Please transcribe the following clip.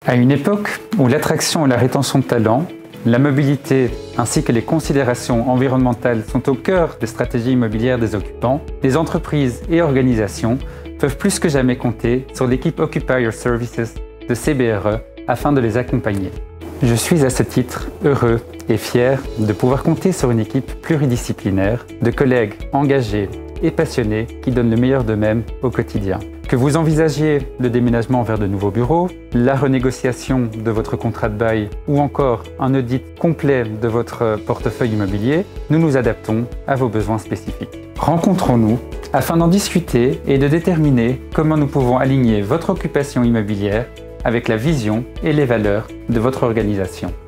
À une époque où l'attraction et la rétention de talents, la mobilité ainsi que les considérations environnementales sont au cœur des stratégies immobilières des occupants, les entreprises et organisations peuvent plus que jamais compter sur l'équipe Occupier Services de CBRE afin de les accompagner. Je suis à ce titre heureux et fier de pouvoir compter sur une équipe pluridisciplinaire de collègues engagés et passionnés qui donnent le meilleur d'eux-mêmes au quotidien. Que vous envisagiez le déménagement vers de nouveaux bureaux, la renégociation de votre contrat de bail ou encore un audit complet de votre portefeuille immobilier, nous nous adaptons à vos besoins spécifiques. Rencontrons-nous afin d'en discuter et de déterminer comment nous pouvons aligner votre occupation immobilière avec la vision et les valeurs de votre organisation.